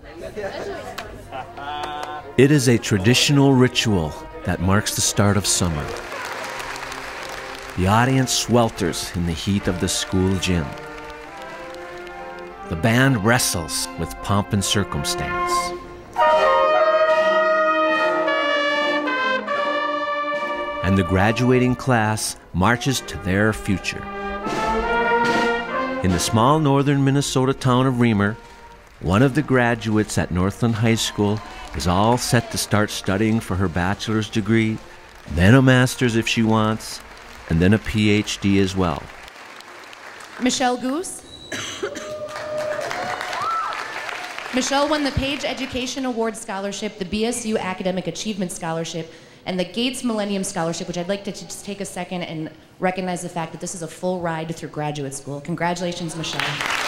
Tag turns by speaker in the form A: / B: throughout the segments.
A: It is a traditional ritual that marks the start of summer. The audience swelters in the heat of the school gym. The band wrestles with pomp and circumstance. And the graduating class marches to their future. In the small northern Minnesota town of Reamer, one of the graduates at Northland High School is all set to start studying for her bachelor's degree, then a master's if she wants, and then a PhD as well.
B: Michelle Goose. Michelle won the Page Education Award Scholarship, the BSU Academic Achievement Scholarship, and the Gates Millennium Scholarship, which I'd like to just take a second and recognize the fact that this is a full ride through graduate school. Congratulations, Michelle.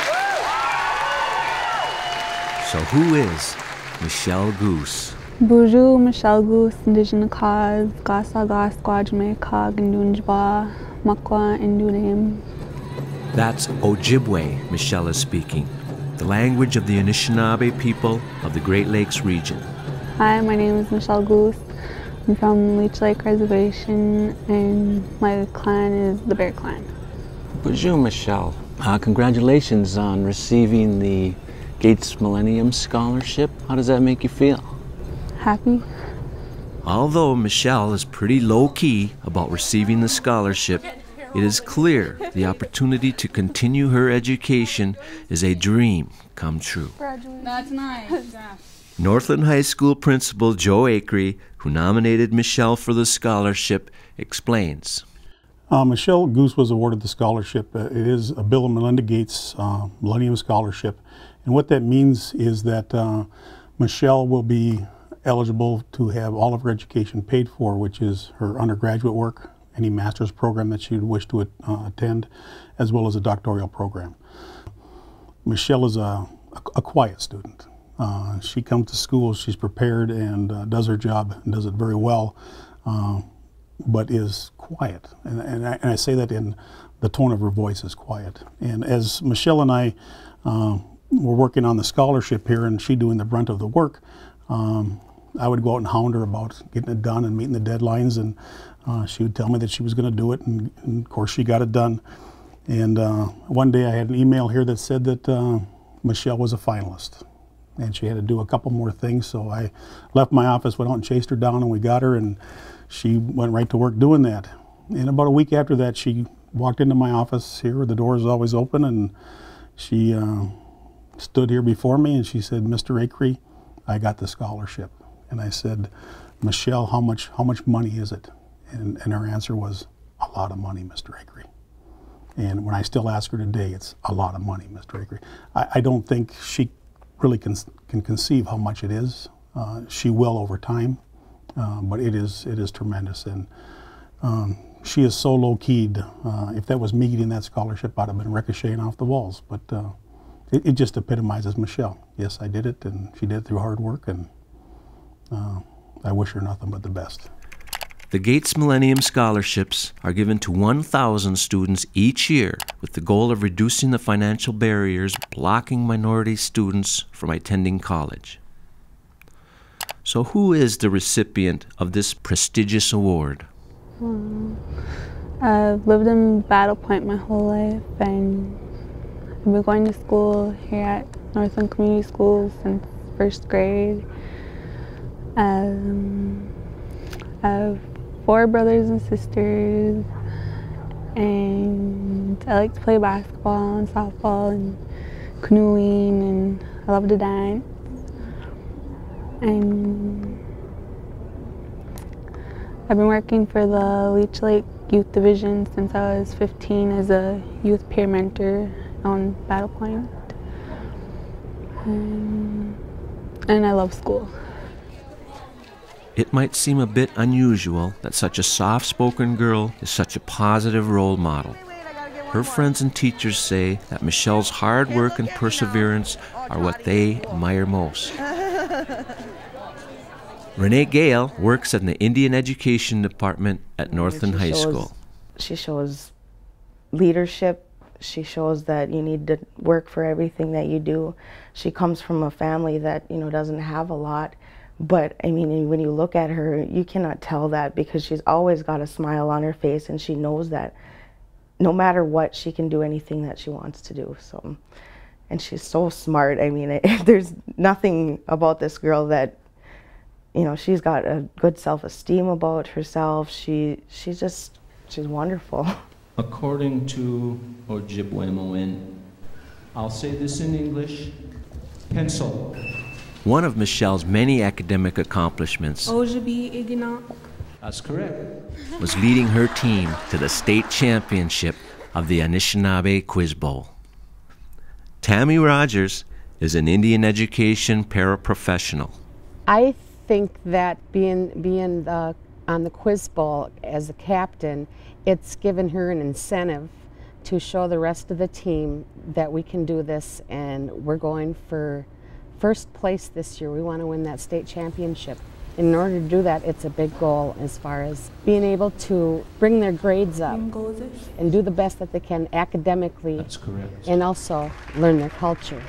A: So who is Michelle Goose?
C: Bonjour, Michelle Goose, Indigenous Cause, Gasaga, Squadjame, Cog, Indunjba, Makwa, Indunim.
A: That's Ojibwe Michelle is speaking, the language of the Anishinaabe people of the Great Lakes region.
C: Hi, my name is Michelle Goose. I'm from Leech Lake Reservation, and my clan is the Bear Clan.
D: Bonjour, Michelle. Congratulations on receiving the Gates Millennium Scholarship. How does that make you feel?
C: Happy.
A: Although Michelle is pretty low-key about receiving the scholarship, it is clear the opportunity to continue her education is a dream come true.
E: That's nice. Yeah.
A: Northland High School Principal Joe Acree, who nominated Michelle for the scholarship, explains.
F: Michelle Goose was awarded the scholarship. It is a Bill and Melinda Gates Millennium Scholarship. And what that means is that Michelle will be eligible to have all of her education paid for, which is her undergraduate work, any master's program that she would wish to attend, as well as a doctoral program. Michelle is a quiet student. She comes to school, she's prepared and does her job and does it very well, but is quiet. And I say that in the tone of her voice is quiet. And as Michelle and I were working on the scholarship here and she doing the brunt of the work, I would go out and hound her about getting it done and meeting the deadlines, and she would tell me that she was going to do it, and of course she got it done. And one day I had an email here that said that Michelle was a finalist, and she had to do a couple more things, so I left my office, went out and chased her down, and we got her, and she went right to work doing that. And about a week after that, she walked into my office here, the door is always open, and she stood here before me, and she said, "Mr. Acree, I got the scholarship." And I said, "Michelle, how much money is it?" And her answer was, "A lot of money, Mr. Acree." And when I still ask her today, it's a lot of money, Mr. Acree. I don't think she really can conceive how much it is. She will over time, but it is tremendous. And she is so low-keyed. If that was me getting that scholarship, I'd have been ricocheting off the walls. But it just epitomizes Michelle. Yes, I did it, and she did it through hard work, and I wish her nothing but the best.
A: The Gates Millennium Scholarships are given to 1,000 students each year with the goal of reducing the financial barriers blocking minority students from attending college. So who is the recipient of this prestigious award?
C: I've lived in Battle Point my whole life, and I've been going to school here at Northland Community Schools since first grade. I have 4 brothers and sisters, and I like to play basketball and softball and canoeing, and I love to dance. And I've been working for the Leech Lake Youth Division since I was 15 as a youth peer mentor on Battle Point. And I love school.
A: It might seem a bit unusual that such a soft-spoken girl is such a positive role model. Her friends and teachers say that Michelle's hard work and perseverance are what they admire most. Renee Gale works in the Indian Education Department at Northland High School.
G: She shows leadership, She shows that you need to work for everything that you do. She comes from a family that, you know, doesn't have a lot, but I mean, when you look at her, you cannot tell that because she's always got a smile on her face, and she knows that no matter what, she can do anything that she wants to do. So, and she's so smart. I mean, there's nothing about this girl that, you know, she's got a good self-esteem about herself. She's wonderful.
A: According to Ojibwe, I'll say this in English, pencil. One of Michelle's many academic accomplishments, that's correct, was leading her team to the state championship of the Anishinaabe Quiz Bowl. Tammy Rogers is an Indian education paraprofessional.
H: I think that being on the Quiz Bowl as a captain, it's given her an incentive to show the rest of the team that we can do this, and we're going for first place this year. We want to win that state championship. In order to do that, it's a big goal as far as being able to bring their grades up and do the best that they can academically.
A: That's correct.
H: And also learn their culture.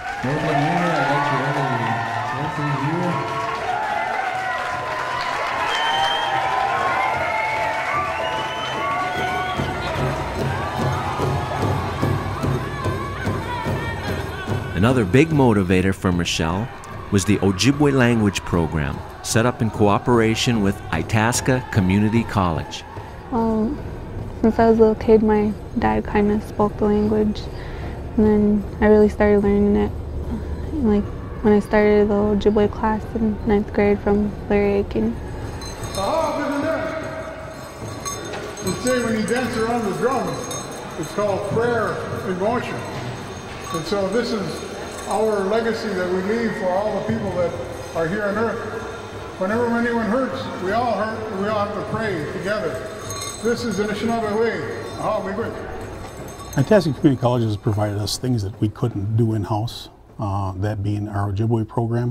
A: Another big motivator for Michelle was the Ojibwe language program, set up in cooperation with Itasca Community College.
C: Since I was a little kid, my dad kind of spoke the language, and then I really started learning it. Like when I started the Ojibwe class in 9th grade from Larry Aiken.
I: We say when you dance around the drums, it's called prayer in motion. And so this is our legacy that we leave for all the people that are here on earth. Whenever anyone hurts, we all hurt, and we all have to pray together. This is the Anishinaabe way. We win.
F: Itasca Community College has provided us things that we couldn't do in-house, that being our Ojibwe program.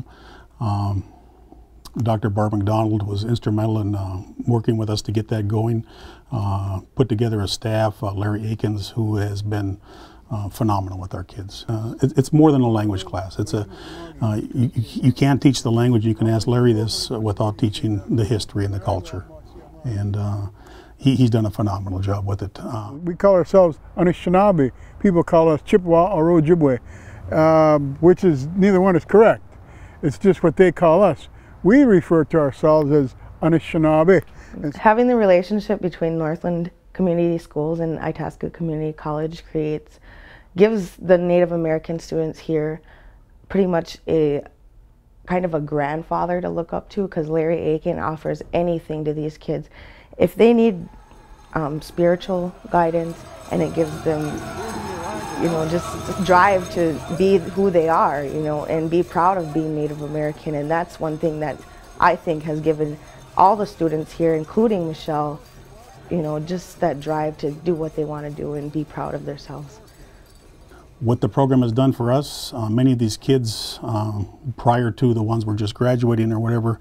F: Dr. Barb McDonald was instrumental in working with us to get that going. Put together a staff, Larry Akins, who has been phenomenal with our kids. It's more than a language class. It's you can't teach the language. You can ask Larry this without teaching the history and the culture. And he's done a phenomenal job with it.
I: We call ourselves Anishinaabe. People call us Chippewa or Ojibwe, which is, neither one is correct. It's just what they call us. We refer to ourselves as Anishinaabe.
G: Having the relationship between Northland Community Schools and Itasca Community College gives the Native American students here pretty much a kind of a grandfather to look up to, because Larry Aiken offers anything to these kids. If they need spiritual guidance, and it gives them, you know, just drive to be who they are, you know, and be proud of being Native American. And that's one thing that I think has given all the students here, including Michelle, you know, just that drive to do what they want to do and be proud of themselves.
F: What the program has done for us, many of these kids, prior to the ones were just graduating or whatever,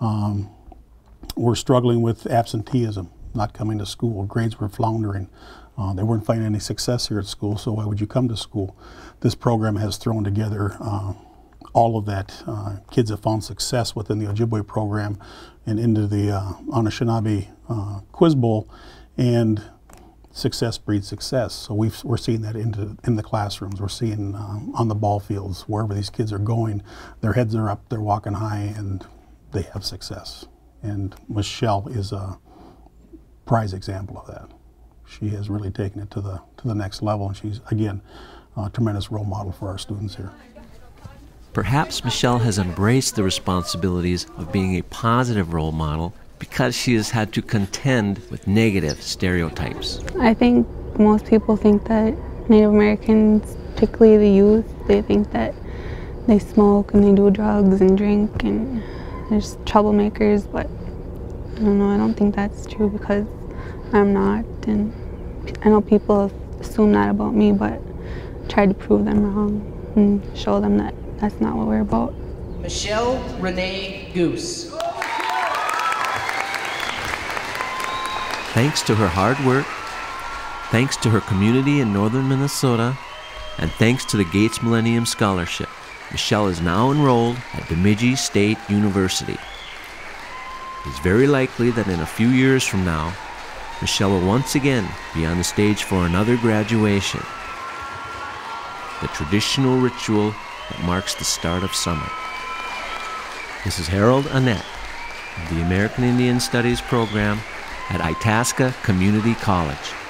F: were struggling with absenteeism, not coming to school. Grades were floundering. They weren't finding any success here at school, so why would you come to school? This program has thrown together all of that. Kids have found success within the Ojibwe program and into the Anishinaabe Quiz Bowl, and success breeds success. So we're seeing that in the classrooms. We're seeing on the ball fields, wherever these kids are going, their heads are up, they're walking high, and they have success. And Michelle is a prize example of that. She has really taken it to the next level, and she's, again, a tremendous role model for our students here.
A: Perhaps Michelle has embraced the responsibilities of being a positive role model because she has had to contend with negative stereotypes.
C: I think most people think that Native Americans, particularly the youth, they think that they smoke and they do drugs and drink and they're just troublemakers, but I don't know, I don't think that's true because I'm not, and I know people assume that about me, but I tried to prove them wrong and show them that that's not what we're about.
J: Michelle Renee Goose.
A: Thanks to her hard work, Thanks to her community in northern Minnesota, and thanks to the Gates Millennium Scholarship, Michelle is now enrolled at Bemidji State University. It is very likely that in a few years from now, Michelle will once again be on the stage for another graduation, the traditional ritual that marks the start of summer. This is Harold Annette of the American Indian Studies program at Itasca Community College.